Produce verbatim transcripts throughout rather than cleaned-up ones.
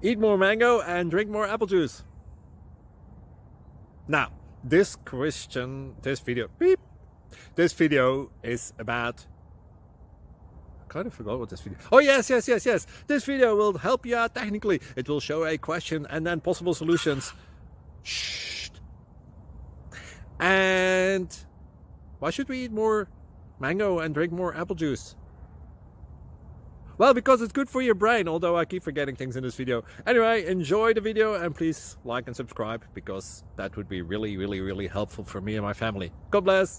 Eat more mango and drink more apple juice. Now, this question, this video, beep, this video is about, I kind of forgot what this video, oh yes, yes, yes, yes. This video will help you out technically. It will show a question and then possible solutions. Shh. And why should we eat more mango and drink more apple juice? Well, because it's good for your brain, although I keep forgetting things in this video. Anyway, enjoy the video and please like and subscribe, because that would be really, really, really helpful for me and my family. God bless!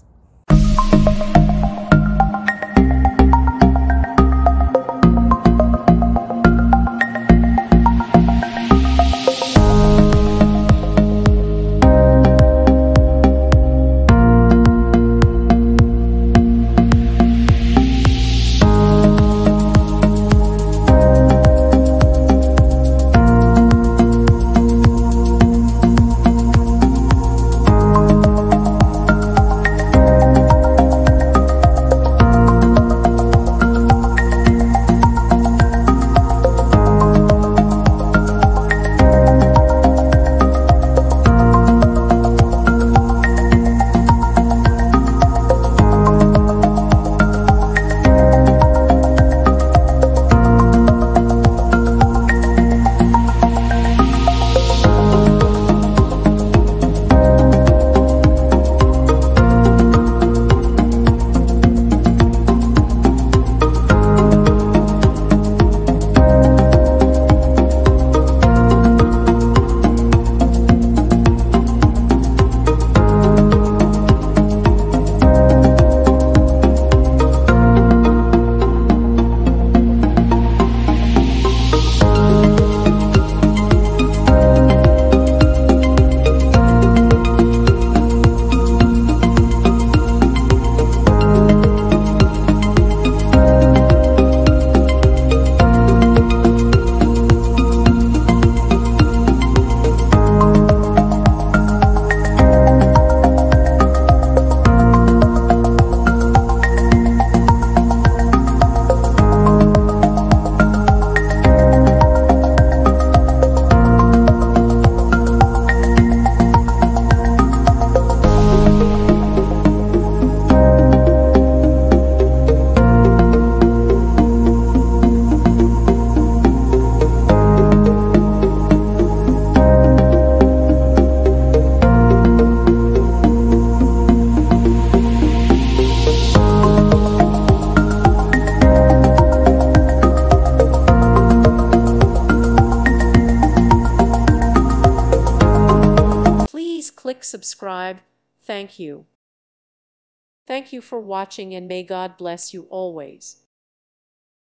Click subscribe. Thank you. Thank you for watching, and may God bless you always.